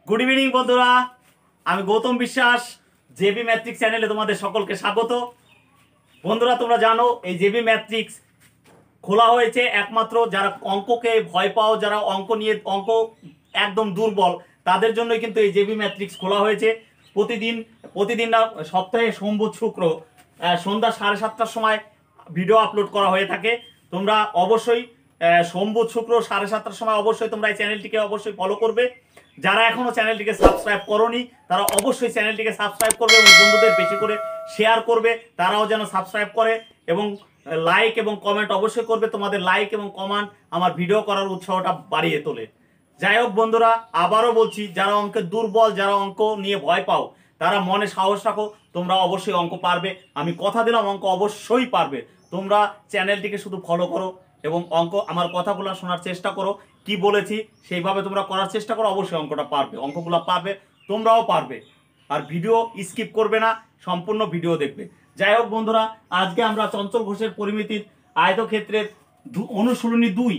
Good evening বন্ধুরা, আমি গৌতম বিশ্বাস। জেবি ম্যাট্রিক্স চ্যানেলে তোমাদের সকলকে স্বাগত। বন্ধুরা, তোমরা জানো এই জেবি ম্যাট্রিক্স খোলা হয়েছে একমাত্র যারা অঙ্ককে ভয় পাও, যারা অঙ্ক নিয়ে একদম দুর্বল, তাদের জন্যই কিন্তু এই জেবি ম্যাট্রিক্স খোলা হয়েছে। প্রতিদিন না, সপ্তাহে সোম বুধ শুক্র সন্ধ্যা 7:30টার সময় ভিডিও আপলোড করা হয়ে থাকে। তোমরা অবশ্যই সোম বুধ শুক্র 7:30টার সময় অবশ্যই তোমরা এই চ্যানেলটিকে অবশ্যই ফলো করবে। যারা এখনো চ্যানেলটিকে সাবস্ক্রাইব করোনি তারা অবশ্যই চ্যানেলটিকে সাবস্ক্রাইব করবে এবং বন্ধুদের বেশি করে শেয়ার করবে, তারাও যেন সাবস্ক্রাইব করে। এবং লাইক এবং কমেন্ট অবশ্যই করবে। তোমাদের লাইক এবং কমেন্ট আমার ভিডিও করার উৎসাহটা বাড়িয়ে তোলে। যাই হোক বন্ধুরা, আবারও বলছি, যারা অঙ্কে দুর্বল, যারা অঙ্ক নিয়ে ভয় পাও, তারা মনে সাহস রাখো, তোমরা অবশ্যই অঙ্ক পারবে। আমি কথা দিলাম অঙ্ক অবশ্যই পারবে। তোমরা চ্যানেলটিকে শুধু ফলো করো এবং অঙ্ক আমার কথাগুলো শোনার চেষ্টা করো। কি বলেছি সেইভাবে তোমরা করার চেষ্টা করো, অবশ্যই অঙ্কটা পারবে, অঙ্কগুলো পারবে, তোমরাও পারবে। আর ভিডিও স্কিপ করবে না, সম্পূর্ণ ভিডিও দেখবে। যাই হোক বন্ধুরা, আজকে আমরা চঞ্চল ঘোষের পরিমিতির আয়তক্ষেত্রের অনুশীলনী 2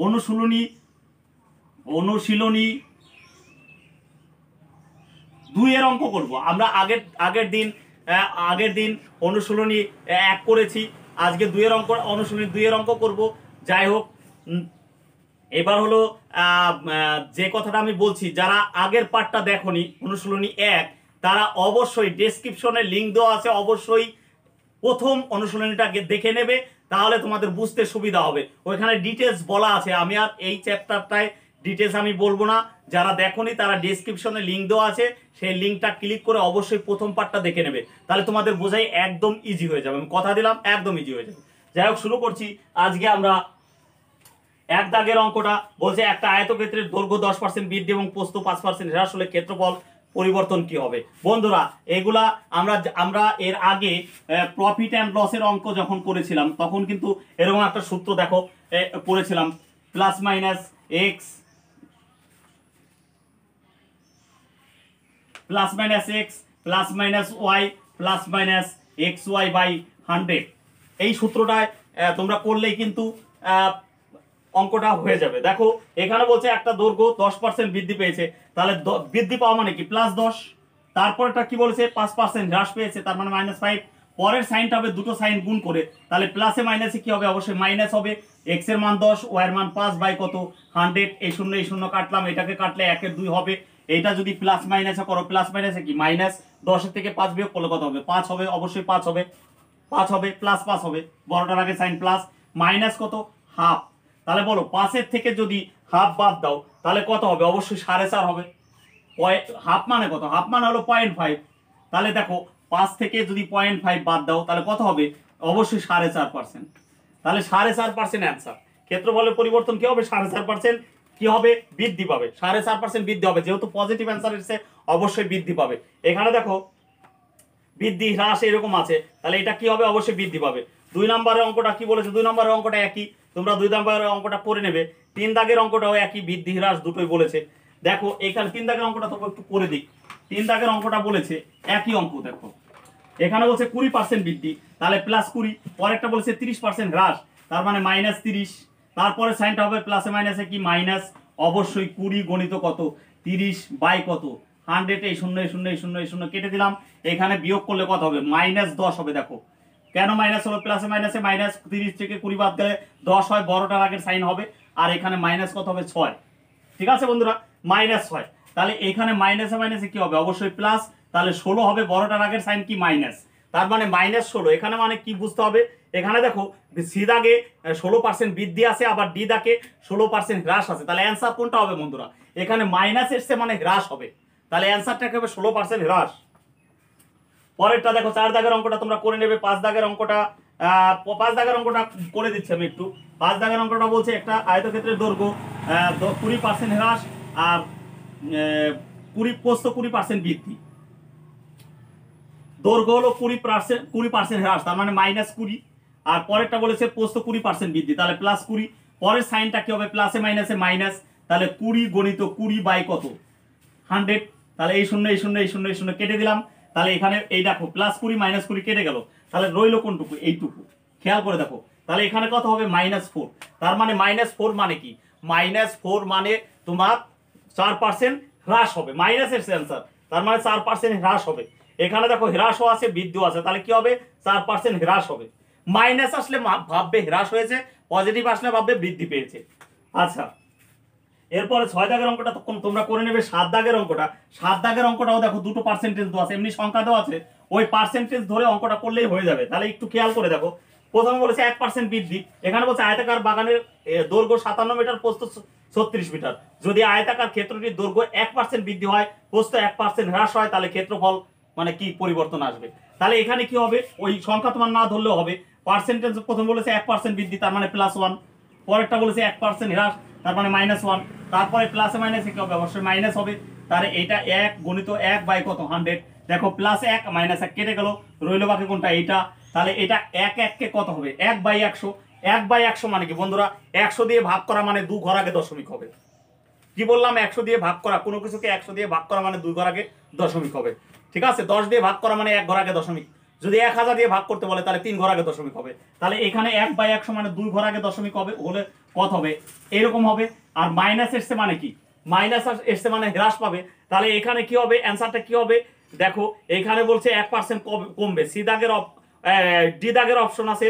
অনুশীলনী 2 এর অঙ্ক করব। আমরা আগের দিন অনুশীলনী 1 করেছি, আজকে অনুশীলনী 2 এর অঙ্ক করব। যাই হোক, এবার হলো যে কথাটা আমি বলছি, যারা আগের পার্টটা দেখোনি অনুশীলনী 1, তারা অবশ্যই ডেসক্রিপশনে লিঙ্ক দেওয়া আছে, অবশ্যই প্রথম অনুশীলনীটা দেখে নেবে, তাহলে তোমাদের বুঝতে সুবিধা হবে। ওইখানে ডিটেলস বলা আছে। আমি আর এই চ্যাপ্টারটায় ডিটেলস আমি বলবো না। যারা দেখোনি তারা ডেসক্রিপশনে লিঙ্ক দেওয়া আছে, সেই লিঙ্কটা ক্লিক করে অবশ্যই প্রথম পার্টটা দেখে নেবে, তাহলে তোমাদের বোঝাই একদম ইজি হয়ে যাবে। আমি কথা দিলাম একদম ইজি হয়ে যাবে। যাই হোক, শুরু করছি। আজকে আমরা 1 দাগের অঙ্কটা বলছে, একটা আয়তক্ষেত্রের দৈর্ঘ্য 10% বৃদ্ধি এবং প্রস্থ 5% হ্রাস হলে ক্ষেত্রফল পরিবর্তন কি হবে। বন্ধুরা, এগুলা আমরা এর আগে প্রফিট অ্যান্ড লসের অঙ্ক যখন করেছিলাম তখন কিন্তু এরকম একটা সূত্র দেখো করেছিলাম, plus minus x plus minus y plus minus x y by 100। এই সূত্রটায় তোমরা করলেই কিন্তু অঙ্কটা হয়ে যাবে। দেখো এখানে বলছে একটা দৈর্ঘ্য 10% বৃদ্ধি পেয়েছে, তাহলে বৃদ্ধি পাওয়া মানে কি +10। তারপরটা কি বলেছে 5% হ্রাস পেয়েছে, তার মানে -5। পরের সাইনটা হবে দুটো সাইন গুণ করে, তাহলে প্লাসে মাইনাসে কি হবে, অবশ্যই মাইনাস হবে। এক্স এর মান 10, ওয়াই এর মান 5 বাই কত 100। এই শূন্য কাটলাম, এটাকে কাটলে 1 এর 2 হবে। এইটা যদি প্লাস মাইনাসে করো, প্লাস মাইনাসে কি -10 থেকে 5 বিয়োগ করলে কত হবে, 5 হবে। অবশ্যই 5 হবে, প্লাস 5 হবে, বড়টার আগে সাইন প্লাস। মাইনাস কত, হাফ। তাহলে বলো 5 থেকে যদি হাফ বাদ দাও তাহলে কত হবে, অবশ্যই 4.5 হবে। হাফ মানে কত, হাফ মানে হলো 0.5। তাহলে দেখো 5 থেকে যদি 0.5 বাদ দাও তাহলে কত হবে, অবশ্যই 4.5%। তাহলে 4.5% অ্যান্সার। ক্ষেত্রফলের পরিবর্তন কি হবে, 4.5% কি হবে, বৃদ্ধি পাবে। 4.5% বৃদ্ধি হবে, যেহেতু পজিটিভ অ্যান্সার এসেছে অবশ্যই বৃদ্ধি পাবে। এখানে দেখো বৃদ্ধি হ্রাস এরকম আছে, তাহলে এটা কি হবে, অবশ্যই বৃদ্ধি পাবে। 2 নম্বরের অঙ্কটা কি বলেছে, 2 নম্বরের অঙ্কটা একই, তোমরা 2 নম্বরের অঙ্কটা করে নেবে। 3 দাগের অঙ্কটাও একই, বৃদ্ধি হ্রাস দুটোই বলেছে। দেখো এখানে 3 দাগের অঙ্কটা তোমরা একটু করে দিক। 3 দাগের অঙ্কটা বলেছে একই অঙ্ক। দেখো এখানে বলছে 20% বৃদ্ধি, তাহলে +20। পরেরটা বলেছে 30% হ্রাস, তার মানে -30। তারপরে সাইনটা হবে প্লাসে মাইনাসে কি মাইনাস, অবশ্যই 20 গণিত কত 30 বাই কত 100। এই শূন্য কেটে দিলাম। এখানে বিয়োগ করলে কত হবে, -10 হবে। দেখো কেন মাইনাস হলো, প্লাসে মাইনাসে -30 থেকে 20 বাদ গেলে 10 হয়, বড়টার আগের সাইন হবে। আর এখানে মাইনাস কত হবে, 6। ঠিক আছে বন্ধুরা, -6। তাহলে এখানে মাইনাসে কি হবে, অবশ্যই প্লাস। তাহলে 16 হবে, বড়টার আগের সাইন কি মাইনাস, তার মানে -16। এখানে মানে কি বুঝতে হবে, এখানে দেখো সি দাগে 16% বৃদ্ধি আছে, আবার ডি দাগে 16% হ্রাস আছে। তাহলে অ্যান্সার কোনটা হবে বন্ধুরা, এখানে মাইনাস এসছে মানে হ্রাস হবে, তাহলে অ্যান্সারটা হবে 16% হ্রাস। পরেরটা দেখো 4 দাগের অঙ্কটা তোমরা করে নেবে। 5 দাগের অঙ্কটা করে দিচ্ছি আমি একটু। 5 দাগের অঙ্কটা বলছে একটা আয়তক্ষেত্রের দৈর্ঘ্য 20% হ্রাস আর 20% বৃদ্ধি। দৈর্ঘ্য হলো 20% হ্রাস, তার মানে -20। আর পরেরটা বলেছে পোস্ত 20% বৃদ্ধি, তাহলে +20। পরের সাইনটা কি হবে, প্লাসে মাইনাসে মাইনাস, তাহলে 20 গণিত 20 বাই কত 100। তাহলে এই শূন্য কেটে দিলাম। তাহলে এখানে এই দেখো +20 -20 কেটে গেল, তাহলে রইল কোনটুকু, এইটুকু। খেয়াল করে দেখো, তাহলে এখানে কত হবে, -4। তার মানে -4 মানে কি, -4 মানে তোমার 4% হ্রাস হবে, মাইনাসের অ্যান্সার, তার মানে 4% হ্রাস হবে। এখানে দেখো হ্রাসও আছে বৃদ্ধিও আছে, তাহলে কি হবে 4% হ্রাস হবে। মাইনাস আসলে ভাববে হ্রাস হয়েছে, পজিটিভ আসলে ভাববে বৃদ্ধি পেয়েছে। আচ্ছা, এরপরে 6 দাগের অঙ্কটা তোমরা করে নেবে। 7 দাগের অঙ্কটা, 7 দাগের অঙ্কটাও দেখো দুটো পার্সেন্টেজ দেওয়া আছে, এমনি সংখ্যা দেওয়া আছে, ওই পার্সেন্টেজ ধরে অঙ্কটা করলেই হয়ে যাবে। তাহলে একটু খেয়াল করে দেখো। প্রথমে বলেছে 1% বৃদ্ধি, এখানে বলছে আয়তাকার বাগানের দৈর্ঘ্য 57 মিটার, প্রস্থ 36 মিটার। যদি আয়তাকার ক্ষেত্রটির দৈর্ঘ্য 1% বৃদ্ধি হয়, প্রস্থ 1% হ্রাস হয়, তাহলে ক্ষেত্রফল মানে কি পরিবর্তন আসবে। তাহলে এখানে কি হবে, ওই সংখ্যা তোমার না ধরলেও হবে। পার্সেন্টেজ প্রথম বলেছে 1% বৃদ্ধি, তার মানে +1। পরেরটা বলেছে 1% হ্রাস, তার মানে -1। তারপরে প্লাসে মাইনাসে কি হবে, অবশ্যই মাইনাস হবে। তাহলে এটা 1 গুণিত 1 বাই কত 100। দেখো +1 -1 কেটে গেল, রইল বাকি কোনটা, এইটা। তাহলে এটা 1 1 কে কত হবে 1/100। 1/100 মানে কি বন্ধুরা, 100 দিয়ে ভাগ করা মানে 2 ঘর আগে দশমিক হবে। কি বললাম, 100 দিয়ে ভাগ করা, কোনো কিছুকে 100 দিয়ে ভাগ করা মানে 2 ঘর আগে দশমিক হবে। ঠিক আছে, 10 দিয়ে ভাগ করা মানে 1 ঘর আগে দশমিক। যদি 1000 দিয়ে ভাগ করতে বলে তাহলে 3 ঘর আগে দশমিক হবে। তাহলে এখানে 1/100 মানে 2 ঘর আগে দশমিক হবে, হলে কত হবে এরকম হবে। আর মাইনাস এসছে মানে কি, মাইনাস এসছে মানে হ্রাস পাবে। তাহলে এখানে কি হবে, অ্যান্সারটা কি হবে দেখো। এখানে বলছে 1% কমবে। ডি দাগের অপশন আছে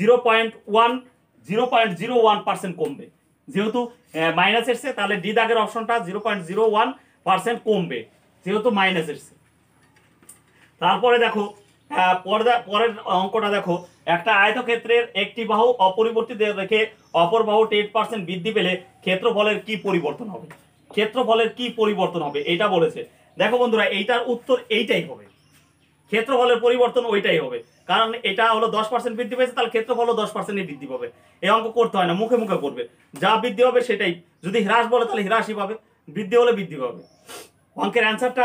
0.01% কমবে। যেহেতু মাইনাস এসছে, তাহলে ডি দাগের অপশনটা 0.01% কমবে, যেহেতু মাইনাস এসছে। তারপরে দেখো পরের অঙ্কটা দেখো। একটা আয়তক্ষেত্রের একটি বাহু অপরিবর্তিত রেখে অপর বাহু 10% বৃদ্ধি পেলে ক্ষেত্রফলের কি পরিবর্তন হবে, ক্ষেত্রফলের কি পরিবর্তন হবে এটা বলেছে। দেখো বন্ধুরা, এইটার উত্তর এইটাই হবে, ক্ষেত্রফলের পরিবর্তন ওইটাই হবে। কারণ এটা হলো 10% বৃদ্ধি পেয়েছে, তাহলে ক্ষেত্রফলও 10% বৃদ্ধি পাবে। এই অঙ্ক করতে হয় না, মুখে মুখে করবে, যা বৃদ্ধি হবে সেটাই। যদি হ্রাস বলে তাহলে হ্রাসই পাবে, বৃদ্ধি হলে বৃদ্ধি পাবে। অঙ্কের অ্যান্সারটা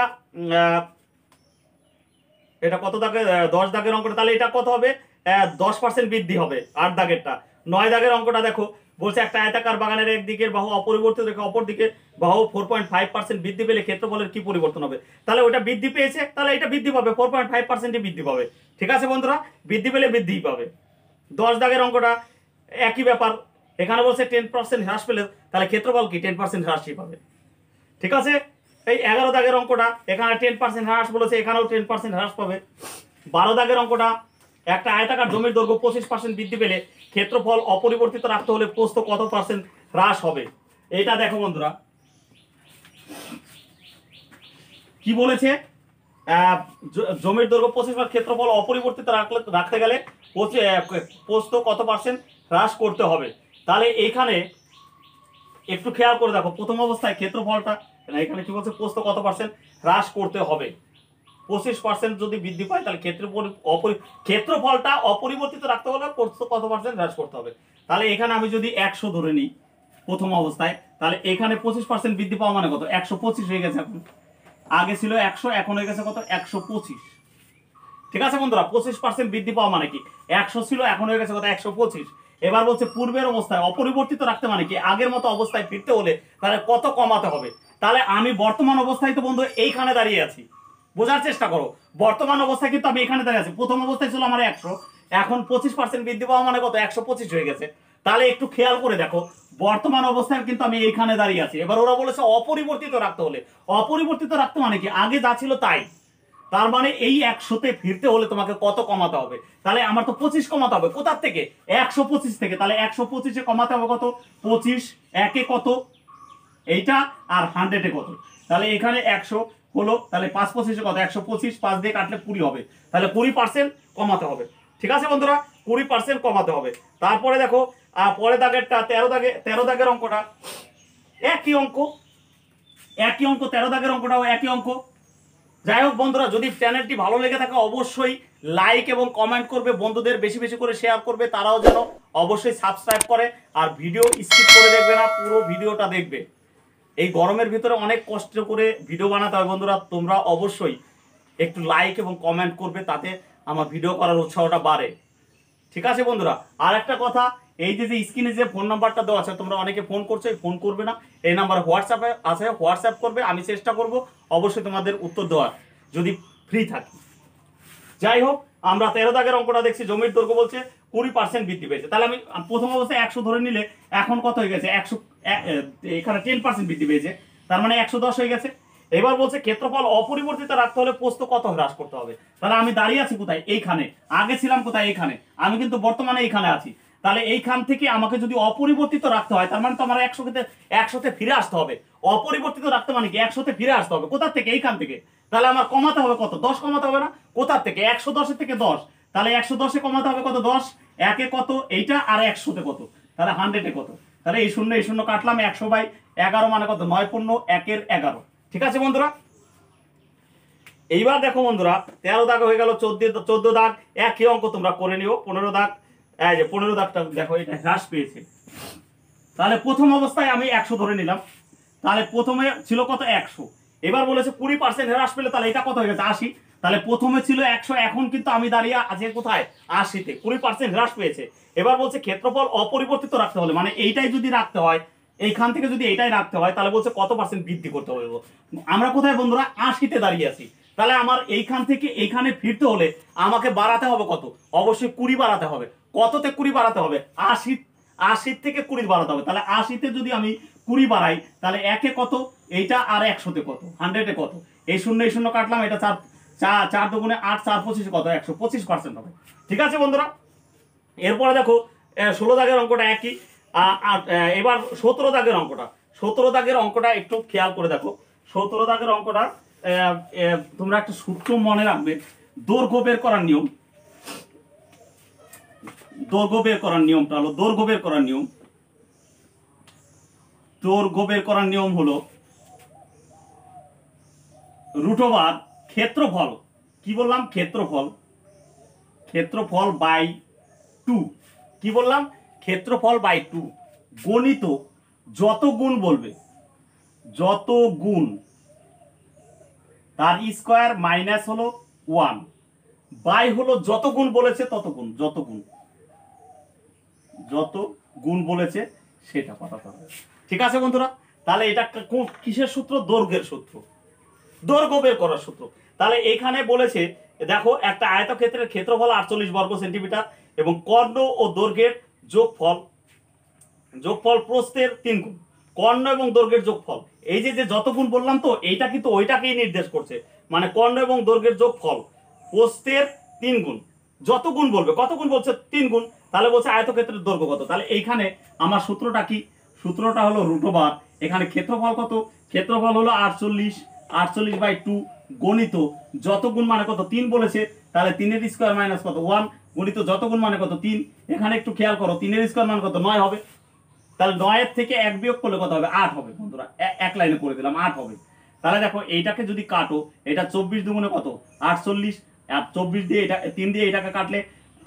এটা কত দাগে, 10 দাগের অঙ্কটা, তাহলে এটা কত হবে 10% বৃদ্ধি হবে। 8 দাগেরটা। 9 দাগের অঙ্কটা দেখো, বলছে একটা আয়তাকার বাগানের একদিকের বাহু অপরিবর্তিত রেখে অপর দিকে বাহু 4.5% বৃদ্ধি পেলে ক্ষেত্রফলের কি পরিবর্তন হবে। তাহলে ওটা বৃদ্ধি পেয়েছে, তাহলে এটা বৃদ্ধি পাবে, 4.5% বৃদ্ধি পাবে। ঠিক আছে বন্ধুরা, বৃদ্ধি পেলে বৃদ্ধিই পাবে। 10 দাগের অঙ্কটা একই ব্যাপার, এখানে বলছে 10% হ্রাস পেলে তাহলে ক্ষেত্রফল কি 10% হ্রাসই পাবে। ঠিক আছে, এই 11 দাগের অঙ্কটা, এখানে 10% হ্রাস বলেছে, এখানেও 10% হ্রাস পাবে। 12 দাগের অঙ্কটা, একটা আয়তাকার জমির দৈর্ঘ্য 25% বৃদ্ধি পেলে ক্ষেত্রফল অপরিবর্তিত রাখতে হলে প্রস্থ কত % হ্রাস হবে। এটা দেখো বন্ধুরা কি বলেছে, জমির দৈর্ঘ্য 25, ক্ষেত্রফল অপরিবর্তিত রাখতে গেলে প্রস্থ কত % হ্রাস করতে হবে। তাহলে এইখানে একটু খেয়াল করে দেখো, প্রথম অবস্থায় ক্ষেত্রফলটা, এখানে কি বলছে, প্রস্থ কত % হ্রাস করতে হবে। 25% যদি বৃদ্ধি পায় তাহলে ক্ষেত্রফলটা অপরিবর্তিত রাখতে হলে প্রস্থ কত % হ্রাস করতে হবে। তাহলে এখানে আমি যদি 100 ধরে নিই প্রথম অবস্থায়, তাহলে এখানে 25% বৃদ্ধি পাওয়া মানে কত, 125 হয়ে গেছে। এখন আগে ছিল 100, এখন হয়ে গেছে কত, 125। ঠিক আছে বন্ধুরা, 25% বৃদ্ধি পাওয়া মানে কি, 100 ছিল এখন হয়ে গেছে কত, 125। এবার বলছে পূর্বের অবস্থায় অপরিবর্তিত রাখতে মানে কি, আগের মতো অবস্থায় ফিরতে হলে তাহলে কত কমাতে হবে। তাহলে আমি বর্তমান অবস্থায় তো বন্ধু এইখানে দাঁড়িয়ে আছি, বোঝার চেষ্টা করো। বর্তমান অবস্থায় কিন্তু আমি এখানে দাঁড়িয়ে আছি, প্রথম অবস্থায় ছিল আমার 100, এখন 25% বৃদ্ধি পাওয়া মানে কত, 125 হয়ে গেছে। তাহলে একটু খেয়াল করে দেখো, বর্তমান অবস্থায় কিন্তু আমি এইখানে দাঁড়িয়ে আছি। এবার ওরা বলেছে অপরিবর্তিত রাখতে হলে, অপরিবর্তিত রাখতে মানে কি, আগে যা ছিল তাই। তার মানে এই 100-তে ফিরতে হলে তোমাকে কত কমাতে হবে। তাহলে আমার তো 25 কমাতে হবে, কোথার থেকে, 125 থেকে। তাহলে 125-এ কমাতে হবে কত, 25, একে কত এইটা, আর 100-এ কত। তাহলে এখানে 100 হলো, তাহলে 5 25-এ কত, 125, 5 দিয়ে কাটলে 20 হবে। তাহলে 20% কমাতে হবে। ঠিক আছে বন্ধুরা, 20% কমাতে হবে। তারপরে দেখো পরের দাগেরটা, 13 দাগের অঙ্কটা একই অঙ্ক, 13 দাগের অঙ্কটাও একই অঙ্ক। যাই হোক বন্ধুরা, যদি চ্যানেলটি ভালো লেগে থাকে অবশ্যই লাইক এবং কমেন্ট করবে, বন্ধুদের বেশি বেশি করে শেয়ার করবে, তারাও যেন অবশ্যই সাবস্ক্রাইব করে। আর ভিডিও স্কিপ করে দেখবে না, পুরো ভিডিওটা দেখবে। এই গরমের ভিতরে অনেক কষ্ট করে ভিডিও বানাতে হয় বন্ধুরা, তোমরা অবশ্যই একটু লাইক এবং কমেন্ট করবে, তাতে আমার ভিডিও করার উৎসাহটা বাড়ে। ঠিক আছে বন্ধুরা, আর একটা কথা, এই যে স্ক্রিনে যে ফোন নাম্বারটা দেওয়া আছে, তোমরা অনেকে ফোন করছো, ফোন করবে না। এই নাম্বার হোয়াটসঅ্যাপে আছে, হোয়াটসঅ্যাপ করবে, আমি চেষ্টা করব অবশ্যই তোমাদের উত্তর দেওয়ার, যদি ফ্রি থাকি। যাই হোক, আমরা 13 দাগের অঙ্কটা দেখছি, জমির দৈর্ঘ্য বলছে 20% বৃদ্ধি পেয়েছে। তাহলে আমি প্রথম অবস্থায় 100 ধরে নিলে এখন কত হয়ে গেছে, 100, এখানে 10% বৃদ্ধি পেয়েছে, তার মানে 110 হয়ে গেছে। এবার বলছে ক্ষেত্রফল অপরিবর্তিত রাখতে হলে প্রস্থ কত হ্রাস করতে হবে। তাহলে আমি দাঁড়িয়ে আছি কোথায়, এইখানে। আগে ছিলাম কোথায়, এইখানে। আমি কিন্তু বর্তমানে এইখানে আছি। তাহলে এইখান থেকে আমাকে যদি অপরিবর্তিত রাখতে হয়, তার মানে তো আমার 100তে ফিরে আসতে হবে। অপরিবর্তিত রাখতে মানে কি 100তে ফিরে আসতে হবে। কোথা থেকে? এইখান থেকে। তাহলে আমার কমাতে হবে কত? 10 কমাতে হবে না? কোথা থেকে? 110 থেকে 10। তাহলে 110-এ কমাতে হবে কত? 10। একে কত? এইটা। আর 100-তে কত? তাহলে 100-এ কত? তাহলে এই শূন্য কাটলাম। 100/11 মানে কত? 9×1=11। ঠিক আছে বন্ধুরা? এইবার দেখো বন্ধুরা, 13 দাগ হয়ে গেল, 14 দাগ। একই অঙ্ক তোমরা করে নিও। 15 দাগ, এই যে 15 দাগটা দেখো, এটা হ্রাস পেয়েছে। তাহলে প্রথম অবস্থায় আমি 100 ধরে নিলাম। তাহলে প্রথমে ছিল কত? 100। এবার বলেছে 20% হ্রাস পেলে তাহলে এটা কত হয়ে গেছে? 80। তাহলে প্রথমে ছিল 100, এখন কিন্তু আমি দাঁড়িয়ে আছি কোথায়? 80-তে। 20% হ্রাস পেয়েছে। এবার বলছে ক্ষেত্রফল অপরিবর্তিত রাখতে হলে, মানে এইটাই যদি রাখতে হয়, এইখান থেকে যদি এইটাই রাখতে হয়, তাহলে বলছে কত পার্সেন্ট বৃদ্ধি করতে হবে। আমরা কোথায় বন্ধুরা? 80-তে দাঁড়িয়ে আছি। তাহলে আমার এইখান থেকে এইখানে ফিরতে হলে আমাকে বাড়াতে হবে কত? অবশ্যই 20 বাড়াতে হবে। কততে 20 বাড়াতে হবে? 80 থেকে 20 বাড়াতে হবে। তাহলে 80-তে যদি আমি 20 বাড়াই, তাহলে একে কত? এইটা। আর 100-তে কত? 100-এ কত? এই শূন্য কাটলাম। এটা 4 দুগুণে 8, 4 25 কত? 125% হবে। ঠিক আছে বন্ধুরা? এরপরে দেখো 16 দাগের অঙ্কটা একই। এবার 17 দাগের অঙ্কটা। 17 দাগের অঙ্কটা একটু খেয়াল করে দেখো। 17 দাগের অঙ্কটা তোমরা একটা সূত্র মনে রাখবে। দৈর্ঘ্য বের করার নিয়ম। দৈর্ঘ্য বের করার নিয়মটা হলো, দৈর্ঘ্য বের করার নিয়ম হলো √, ক্ষেত্রফল। কি বললাম? ক্ষেত্রফল বাই 2। কি বললাম? ক্ষেত্রফল বাই 2 গণিত যত গুণ বলবে, যত গুণ, তার স্কয়ার মাইনাস হলো 1, বাই হলো যত গুণ বলেছে তত গুণ, যত গুণ বলেছে সেটা পাঠাতে হবে। ঠিক আছে বন্ধুরা? তাহলে এটা কিসের সূত্র? দৈর্ঘ্যের সূত্র, দৈর্ঘ্য বের করার সূত্র। তাহলে এখানে বলেছে দেখো, একটা আয়তক্ষেত্রের ক্ষেত্রফল 48 বর্গ সেন্টিমিটার এবং কর্ণ ও দৈর্ঘ্যের যোগফল প্রস্থের 3 গুণ। কর্ণ এবং দৈর্ঘ্যের যোগফল, এই যে যত গুণ বললাম, তো এইটা কিন্তু ওইটাকেই নির্দেশ করছে। মানে কর্ণ এবং দৈর্ঘ্যের যোগফল প্রস্থের 3 গুণ। যত গুণ বলবে, কত গুণ বলছে? 3 গুণ। তাহলে বলছে আয়তক্ষেত্রের দৈর্ঘ্য কত। তাহলে এইখানে আমার সূত্রটা কি? সূত্রটা হলো √। এখানে ক্ষেত্রফল কত? ক্ষেত্রফল হলো 48/2 গণিত যত গুণ মানে কত? 3 বলেছে। তাহলে 3-এর স্কয়ার মাইনাস কত? 1 গণিত যত গুণ মানে কত? 3। এখানে একটু খেয়াল করো, 3-এর স্কয়ার মানে কত? 9 হবে। তাহলে 9-এর থেকে 1 বিয়োগ করলে কত হবে? 8 হবে বন্ধুরা। এক লাইনে করে দিলাম, 8 হবে। তাহলে দেখো এইটাকে যদি কাটো, এটা 24 দুগুণে কত? 48। আর 24 দিয়ে এটা 3 দিয়ে এটাকে কাটলে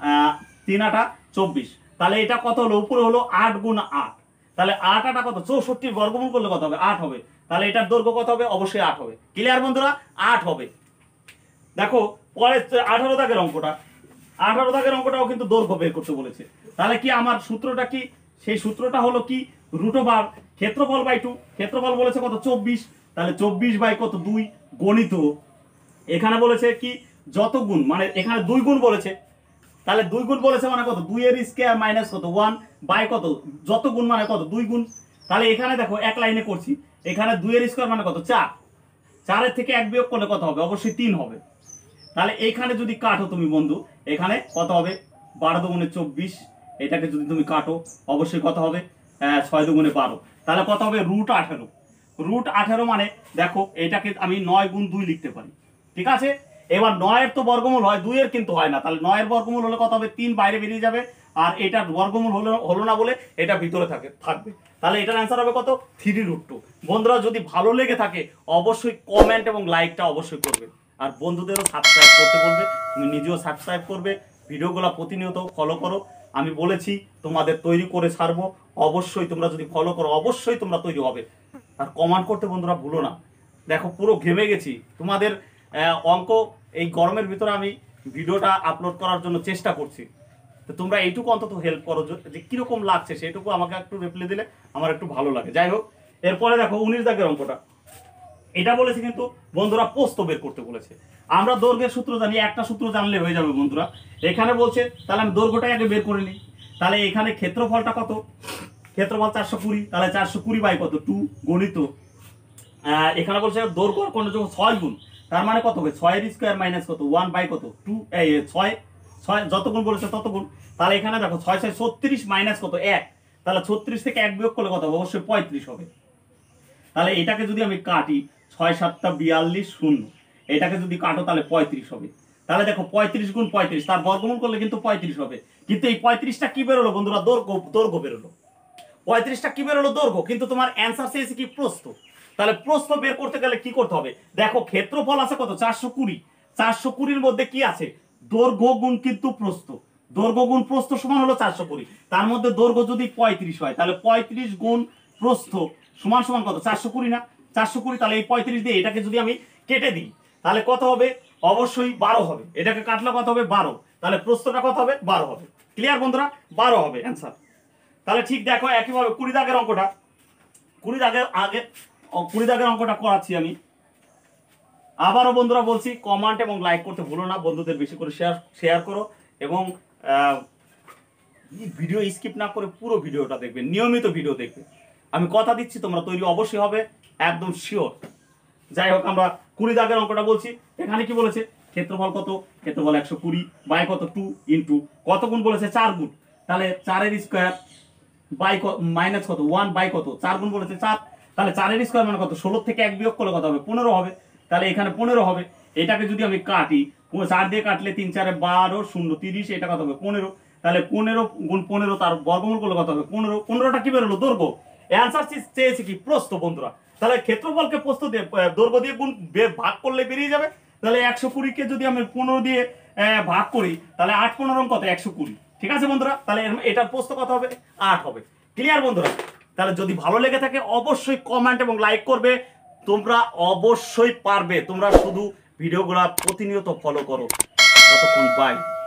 3 × 8 = 24। তাহলে এটা কত হলো? উপরে হলো 8 × 8। তাহলে 8 8 কত? 64 বর্গমূল করলে কত হবে? 8 হবে। তাহলে এটার দৈর্ঘ্য কত হবে? অবশ্যই 8 হবে। ক্লিয়ার বন্ধুরা? 8 হবে। দেখো পরে 18 দাগের অঙ্কটা। 18 দাগের অঙ্কটাও কিন্তু দৈর্ঘ্য বের করতে বলেছে। তাহলে কি আমার সূত্রটা কি? সেই সূত্রটা হলো কি? √, ক্ষেত্রফল বাই 2। ক্ষেত্রফল বলেছে কত? 24। তাহলে 24/2 গণিত, এখানে বলেছে কি? যত গুণ, মানে এখানে 2 গুণ বলেছে। তাহলে 2 গুণ বলেছে মানে কত? 2-এর স্কয়ার মাইনাস কত? 1 বাই কত? যত গুণ মানে কত? 2 গুণ। তাহলে এখানে দেখো এক লাইনে করছি। এখানে 2-এর স্কয়ার মানে কত? 4। 4-এর থেকে 1 বিয়োগ করলে কত হবে? অবশ্যই 3 হবে। তাহলে এইখানে যদি কাটো তুমি বন্ধু, এখানে কত হবে? 12 দুগুণে 24। এটাকে যদি তুমি কাটো, অবশ্যই কত হবে? 6 দুগুণে 12। তাহলে কত হবে? √18। √18 মানে দেখো, এটাকে আমি 9 × 2 লিখতে পারি। ঠিক আছে? এবার 9-এর তো বর্গমূল হয়, 2-এর কিন্তু হয় না। তাহলে 9-এর বর্গমূল হলে কত হবে? 3 বাইরে বেরিয়ে যাবে। আর এটার বর্গমূল হলো না বলে এটা ভিতরে থাকবে। তাহলে এটার অ্যান্সার হবে কত? 3√2। বন্ধুরা যদি ভালো লেগে থাকে অবশ্যই কমেন্ট এবং লাইকটা অবশ্যই করবে। আর বন্ধুদেরও সাবস্ক্রাইব করতে বলবে। তুমি নিজেও সাবস্ক্রাইব করবে। ভিডিওগুলো প্রতিনিয়ত ফলো করো। আমি বলেছি তোমাদের তৈরি করে ছাড়বো। অবশ্যই তোমরা যদি ফলো করো, অবশ্যই তোমরা তৈরি হবে। আর কমেন্ট করতে বন্ধুরা ভুলো না। দেখো পুরো ঘেমে গেছি। তোমাদের অঙ্ক এই গরমের ভিতরে আমি ভিডিওটা আপলোড করার জন্য চেষ্টা করছি। তো তোমরা এইটুকু অন্তত হেল্প করো, যে কিরকম লাগছে সেটুকু আমাকে একটু রিপ্লাই দিলে আমার একটু ভালো লাগে। যাই হোক, এরপরে দেখো 19 দাগের অঙ্কটা। এটা বলেছে কিন্তু বন্ধুরা প্রস্থ বের করতে বলেছে। আমরা দৈর্ঘ্যের সূত্র জানি, একটা সূত্র জানলে হয়ে যাবে বন্ধুরা। এখানে বলছে তাহলে আমি দৈর্ঘ্যটাই আগে বের করে নিই। তাহলে এখানে ক্ষেত্রফলটা কত? ক্ষেত্রফল 420। তাহলে 420 বাই কত? 2 গণিত এখানে বলছে দৈর্ঘ্য আর কোণের যোগ 6 গুণ, তার মানে কত হবে 6 এর স্কয়ার মাইনাস কত 1 বাই কত 2, এই 6 6 যত গুণ বলেছে তত গুণ। তাহলে এখানে দেখো 6 6 36 মাইনাস কত 1, তাহলে 36 থেকে 1 বিয়োগ করলে কত হবে, অবশ্যই 35 হবে। তাহলে এটাকে যদি আমি কাটি 6 7 42 0, এটাকে যদি কাটো তাহলে 35 হবে। তাহলে দেখো 35 গুণ 35, তার বর্গমূল করলে কিন্তু 35 হবে। কিন্তু এই 35টা কি বেরোলো বন্ধুরা, দৈর্ঘ্য বেরোলো। 35টা কি বেরোলো, দৈর্ঘ্য, কিন্তু তোমার অ্যান্সার চেয়েছে কি প্রস্থ। তাহলে প্রস্থ বের করতে গেলে কি করতে হবে, দেখো ক্ষেত্রফল আছে কত 420, 420 মধ্যে কি আছে দৈর্ঘ্য গুণ কিন্তু প্রস্থ, দৈর্ঘ্য গুণ প্রস্থ সমান হলো 420, তার মধ্যে দৈর্ঘ্য যদি 35 হয় তাহলে 35 গুণ প্রস্থ সমান সমান কত 420 না, 420। তাহলে এই 35 দিয়ে এটাকে যদি আমি কেটে দিই তাহলে কত হবে, অবশ্যই 12 হবে। এটাকে কাটলে কত হবে 12, তাহলে প্রস্থটা কত হবে 12 হবে। ক্লিয়ার বন্ধুরা, 12 হবে অ্যান্সার। তাহলে ঠিক দেখো একইভাবে 20 দাগের অঙ্কটা, 20 দাগের অঙ্কটা করাচ্ছি আমি। আবারও বন্ধুরা বলছি, কমেন্ট এবং লাইক করতে ভুলো না, বন্ধুদের বেশি করে শেয়ার করো, এবং ভিডিও স্কিপ না করে পুরো ভিডিওটা দেখবে, নিয়মিত ভিডিও দেখবে। আমি কথা দিচ্ছি তোমরা তৈরি অবশ্যই হবে, একদম শিওর। যাই হোক, আমরা 20 দাগের অঙ্কটা বলছি। এখানে কি বলেছে, ক্ষেত্রফল কত, ক্ষেত্রফল 120 বাই কত 2 ইন্টু কত গুণ বলেছে 4 গুণ, তাহলে 4 এর স্কয়ার বাই মাইনাস কত 1 বাই কত 4 গুণ বলেছে 4, তাহলে 4 এর স্কয়ার মানে কত 16 থেকে 1 বিয়োগ করলে কত হবে 15 হবে। তাহলে এখানে 15 হবে। এটাকে যদি আমি কাটি 4 দিয়ে কাটলে 3 4 12 0 30, এটা কত হবে 15, তাহলে 15 গুণ 15 তার বর্গমূল করলে কত হবে 15, 15টা কি বেরোলো দৈর্ঘ্য। অ্যান্সার চেয়েছে কি প্রস্থ বন্ধুরা। তাহলে ক্ষেত্রফলকে প্রস্থ দিয়ে দৈর্ঘ্য দিয়ে গুণ ভাগ করলে বেরিয়ে যাবে। তাহলে 120 কে যদি আমি 15 দিয়ে ভাগ করি তাহলে 8 15 কত 120। ঠিক আছে বন্ধুরা, তাহলে এটার প্রস্থ কত হবে 8 হবে। ক্লিয়ার বন্ধুরা। তাহলে যদি ভালো লেগে থাকে অবশ্যই কমেন্ট এবং লাইক করবে, তোমরা অবশ্যই পারবে, তোমরা শুধু ভিডিওগুলো প্রতিনিয়ত ফলো করো। ততক্ষণ বাই।